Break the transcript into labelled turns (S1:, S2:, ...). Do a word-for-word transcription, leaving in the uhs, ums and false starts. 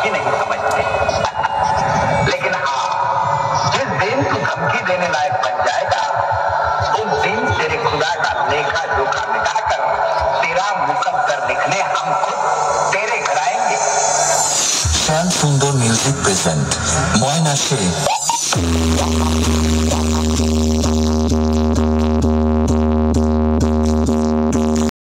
S1: भी नहीं समझते। लेकिन हाँ, जिस दिन तू धमकी देने लायक बन जाएगा, उस दिन तेरे खुदा का लेखा जोखा मिटाकर तेरा मुकद्दर लिखने हम खुद तेरे घर आएंगे।
S2: श्याम सुंदर म्यूजिक प्रेजेंट मॉयना शे।